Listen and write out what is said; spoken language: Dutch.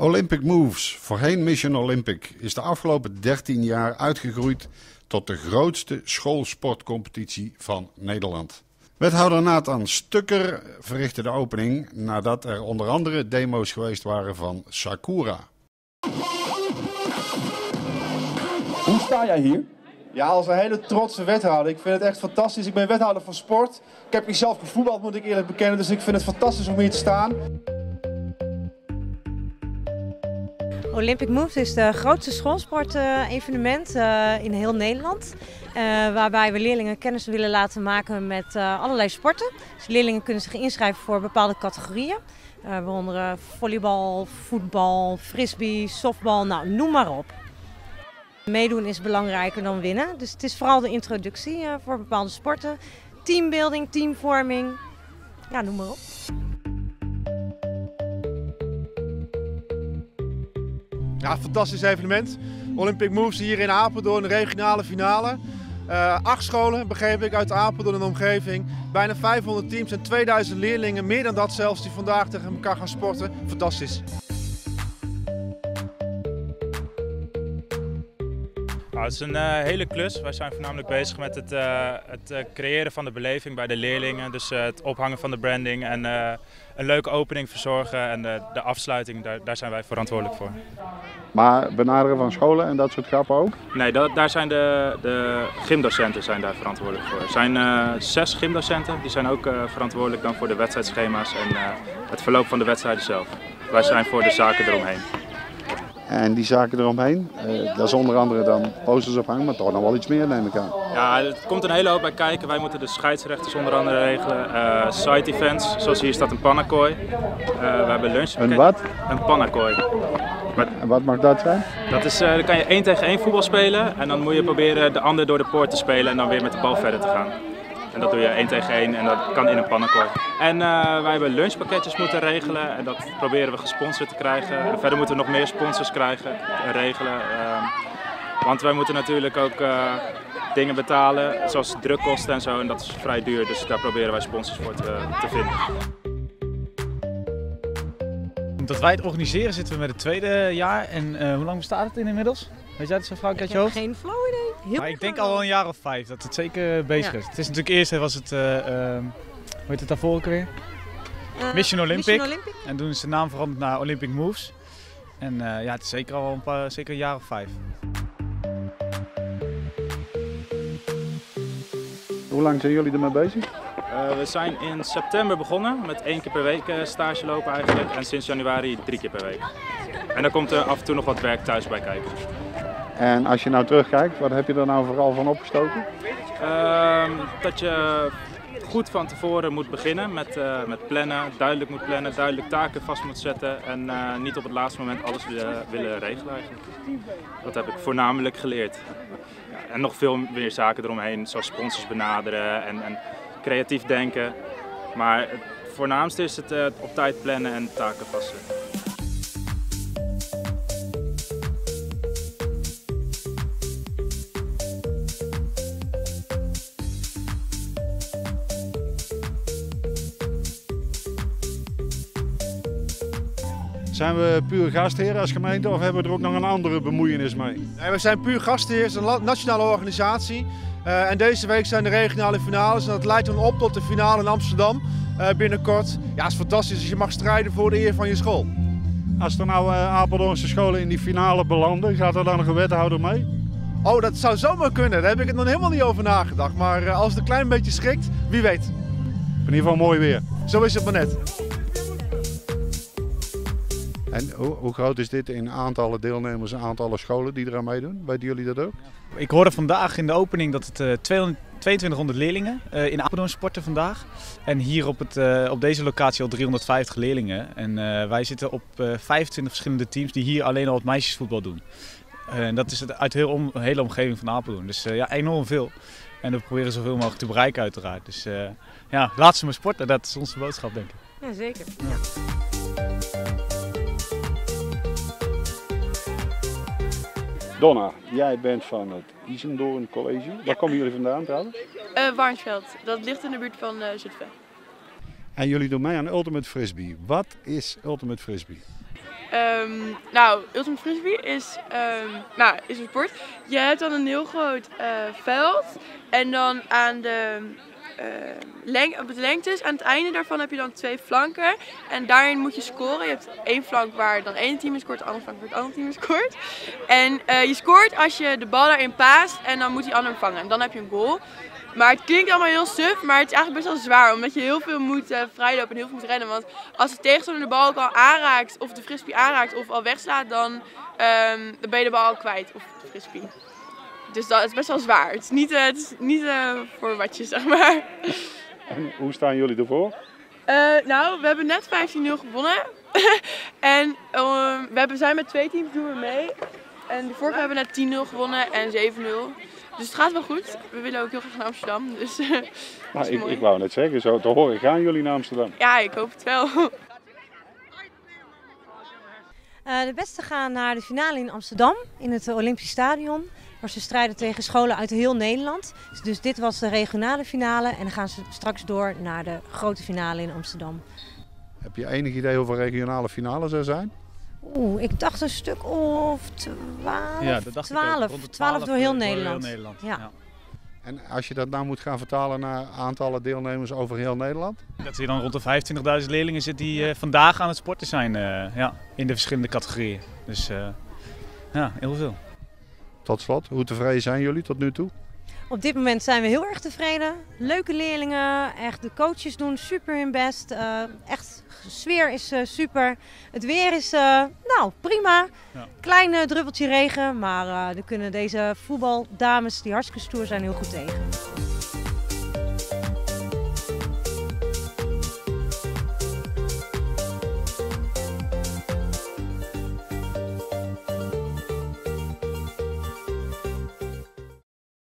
Olympic Moves, voorheen Mission Olympic, is de afgelopen 13 jaar uitgegroeid tot de grootste schoolsportcompetitie van Nederland. Wethouder Nathan Stukker verrichtte de opening nadat er onder andere demo's geweest waren van Sakura. Hoe sta jij hier? Ja, als een hele trotse wethouder. Ik vind het echt fantastisch. Ik ben wethouder van sport. Ik heb hier zelf gevoetbald, moet ik eerlijk bekennen. Dus ik vind het fantastisch om hier te staan. Olympic Moves is de grootste schoolsport-evenement in heel Nederland. Waarbij we leerlingen kennis willen laten maken met allerlei sporten. Dus leerlingen kunnen zich inschrijven voor bepaalde categorieën. Waaronder volleybal, voetbal, frisbee, softbal, nou, noem maar op. Meedoen is belangrijker dan winnen. Dus het is vooral de introductie voor bepaalde sporten. Teambuilding, teamvorming, ja, noem maar op. Ja, fantastisch evenement. Olympic Moves hier in Apeldoorn, de regionale finale. 8 scholen, begreep ik, uit Apeldoorn en de omgeving. Bijna 500 teams en 2000 leerlingen, meer dan dat zelfs, die vandaag tegen elkaar gaan sporten. Fantastisch. Nou, het is een hele klus. Wij zijn voornamelijk bezig met het creëren van de beleving bij de leerlingen. Dus het ophangen van de branding en een leuke opening verzorgen. En de afsluiting, daar zijn wij verantwoordelijk voor. Maar benaderen van scholen en dat soort grappen ook? Nee, daar zijn de gymdocenten zijn daar verantwoordelijk voor. Er zijn 6 gymdocenten, die zijn ook verantwoordelijk dan voor de wedstrijdschema's en het verloop van de wedstrijden zelf. Wij zijn voor de zaken eromheen. En die zaken eromheen, dat is onder andere dan posters ophangen, maar toch nog wel iets meer, neem ik aan. Ja, er komt een hele hoop bij kijken. Wij moeten de scheidsrechters onder andere regelen. Side events, zoals hier staat een pannakooi. We hebben lunchpakket. Een wat? Een pannakooi. En wat mag dat zijn? Dat is, dan kan je 1 tegen 1 voetbal spelen en dan moet je proberen de ander door de poort te spelen en dan weer met de bal verder te gaan. En dat doe je 1 tegen 1 en dat kan in een pannenkooi. En wij hebben lunchpakketjes moeten regelen en dat proberen we gesponsord te krijgen. En verder moeten we nog meer sponsors krijgen en regelen. Want wij moeten natuurlijk ook dingen betalen, zoals drukkosten en zo. En dat is vrij duur, dus daar proberen wij sponsors voor te vinden. Omdat wij het organiseren zitten we met het 2e jaar. En hoe lang bestaat het inmiddels? Weet jij dat zo vaak uit je hoofd? Geen flauw idee. Maar ik denk al wel een jaar of 5 dat het zeker bezig is. Het is natuurlijk eerst was het, hoe heet het daarvoor ook weer? Mission Olympic. En toen is de naam veranderd naar Olympic Moves. En ja, het is zeker al zeker een jaar of 5. Hoe lang zijn jullie ermee bezig? We zijn in september begonnen met 1 keer per week stage lopen eigenlijk. En sinds januari 3 keer per week. En dan komt er af en toe nog wat werk thuis bij kijken. En als je nou terugkijkt, wat heb je er nou vooral van opgestoken? Dat je goed van tevoren moet beginnen met plannen, duidelijk taken vast moet zetten en niet op het laatste moment alles willen regelen eigenlijk. Dat heb ik voornamelijk geleerd. Ja, en nog veel meer zaken eromheen, zoals sponsors benaderen en creatief denken. Maar het voornaamste is het op tijd plannen en taken vastzetten. Zijn we puur gastheer als gemeente of hebben we er ook nog een andere bemoeienis mee? Nee, we zijn puur gastheer, het is een nationale organisatie. En deze week zijn de regionale finales en dat leidt dan op tot de finale in Amsterdam binnenkort. Ja, het is fantastisch als je mag strijden voor de eer van je school. Als er nou Apeldoornse scholen in die finale belanden, gaat er dan nog een wethouder mee? Oh, dat zou zomaar kunnen. Daar heb ik nog helemaal niet over nagedacht. Maar als het een klein beetje schrikt, wie weet. In ieder geval mooi weer. Zo is het maar net. En hoe groot is dit in aantallen deelnemers en aantallen scholen die eraan meedoen? Weten jullie dat ook? Ik hoorde vandaag in de opening dat het 2200 leerlingen in Apeldoorn sporten vandaag. En hier op deze locatie al 350 leerlingen. En wij zitten op 25 verschillende teams die hier alleen al het meisjesvoetbal doen. En dat is uit de hele omgeving van Apeldoorn. Dus ja, enorm veel. En we proberen zoveel mogelijk te bereiken uiteraard. Dus ja, laat ze maar sporten, dat is onze boodschap denk ik. Ja, zeker. Ja. Donna, jij bent van het Isendoorn College. Waar komen jullie vandaan trouwens? Warnsveld, dat ligt in de buurt van Zutphen. En jullie doen mee aan Ultimate Frisbee. Wat is Ultimate Frisbee? Nou, Ultimate Frisbee is een sport. Je hebt dan een heel groot veld en dan aan op de lengtes, aan het einde daarvan heb je dan 2 flanken en daarin moet je scoren. Je hebt 1 flank waar dan 1 team in scoort, de andere flank waar het andere team in scoort. En je scoort als je de bal daarin paast en dan moet die ander hem vangen en dan heb je een goal. Maar het klinkt allemaal heel suf, maar het is eigenlijk best wel zwaar, omdat je heel veel moet vrijlopen en heel veel moet rennen. Want als de tegenstander de bal ook al aanraakt, of de frisbee aanraakt of al wegslaat, dan ben je de bal al kwijt, of de frisbee. Dus dat is best wel zwaar. Het is niet voor watjes, zeg maar. En hoe staan jullie ervoor? Nou, we hebben net 15-0 gewonnen. En we zijn met 2 teams doen we mee. En de vorige hebben we net 10-0 gewonnen en 7-0. Dus het gaat wel goed. We willen ook heel graag naar Amsterdam. Dus, Ik wou net zeggen, zo te horen gaan jullie naar Amsterdam. Ja, ik hoop het wel. De beste gaan naar de finale in Amsterdam, in het Olympisch Stadion. Waar ze strijden tegen scholen uit heel Nederland. Dus dit was de regionale finale en dan gaan ze straks door naar de grote finale in Amsterdam. Heb je enig idee hoeveel regionale finales er zijn? Ik dacht een stuk of 12. Ja, dat dacht ik ook. Rond de 12 door heel Nederland. Ja. En als je dat nou moet gaan vertalen naar aantallen deelnemers over heel Nederland? Dat je dan rond de 25.000 leerlingen zit die vandaag aan het sporten zijn in de verschillende categorieën. Dus heel veel. Tot slot, hoe tevreden zijn jullie tot nu toe? Op dit moment zijn we heel erg tevreden. Leuke leerlingen, echt de coaches doen super hun best. Echt, de sfeer is super. Het weer is prima. Ja. Klein druppeltje regen, maar daar kunnen deze voetbaldames die hartstikke stoer zijn heel goed tegen.